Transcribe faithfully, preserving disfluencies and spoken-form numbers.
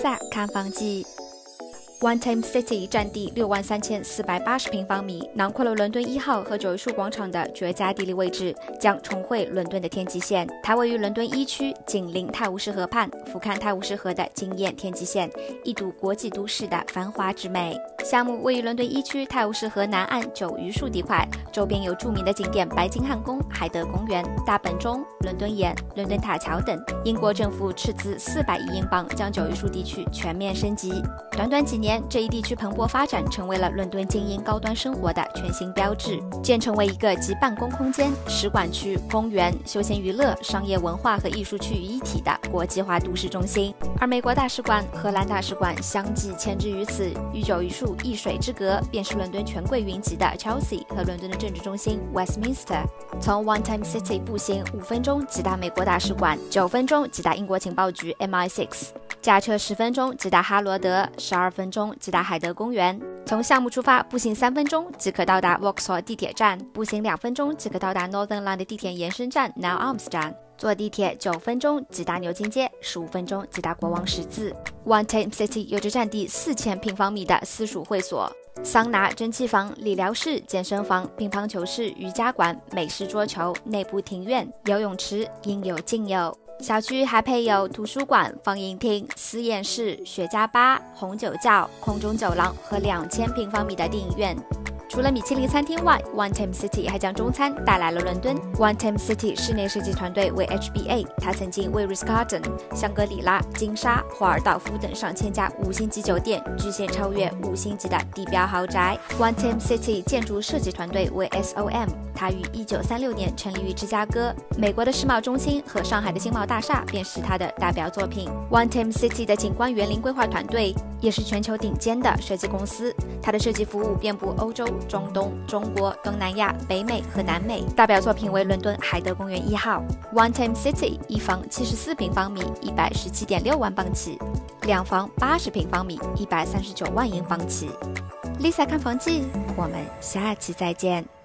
Lisa 看房记。One Thames City 占地六万三千四百八十平方米，囊括了伦敦一号和九一树广场的绝佳地理位置，将重绘伦敦的天际线。它位于伦敦一区，紧邻泰晤士河畔，俯瞰泰晤士河的惊艳天际线，一睹国际都市的繁华之美。项目位于伦敦一区泰晤士河南岸九榆树地块，周边有著名的景点白金汉宫、海德公园、大本钟、伦敦眼、伦敦塔桥等。英国政府斥资四百亿英镑，将九榆树地区全面升级。短短几年，这一地区蓬勃发展，成为了伦敦精英高端生活的全新标志，建成为一个集办公空间、使馆区、公园、休闲娱乐、商业文化和艺术区于一体的国际化都市中心。而美国大使馆、荷兰大使馆相继迁至于此，与九榆树一水之隔，便是伦敦权贵云集的 Chelsea 和伦敦的政治中心 Westminster。从 One Thames City 步行五分钟即达美国大使馆，九分钟即达英国情报局 M I 六， 驾车十分钟即达哈罗德，十二分钟即达海德公园。从项目出发，步行三分钟即可到达 Vauxhall 地铁站，步行两分钟即可到达 Northern Line 的地铁延伸站 Now Arms 站。坐地铁九分钟即达牛津街，十五分钟即达国王十字。One Thames City 有着占地四千平方米的私属会所，桑拿、蒸汽房、理疗室、健身房、乒乓球室、瑜伽馆、美式桌球、内部庭院、游泳池，应有尽有。小区还配有图书馆、放映厅、私宴室、雪茄吧、红酒窖、空中走廊和两千平方米的电影院。除了米其林餐厅外 ，One Thames City 还将中餐带来了伦敦。One Thames City 室内设计团队为 H B A， 它曾经为 Ritz-Carlton、香格里拉、金沙、华尔道夫等上千家五星级酒店均现超越五星级的地标豪宅。One Thames City 建筑设计团队为 S O M， 它于一九三六年成立于芝加哥，美国的世贸中心和上海的经贸大厦便是它的代表作品。One Thames City 的景观园林规划团队也是全球顶尖的设计公司，它的设计服务遍布欧洲、中东、中国、东南亚、北美和南美，代表作品为伦敦海德公园一号。One Thames City 一房七十四平方米，一百十七点六万镑起；两房八十平方米，一百三十九万英镑起。Lisa 看房记，我们下期再见。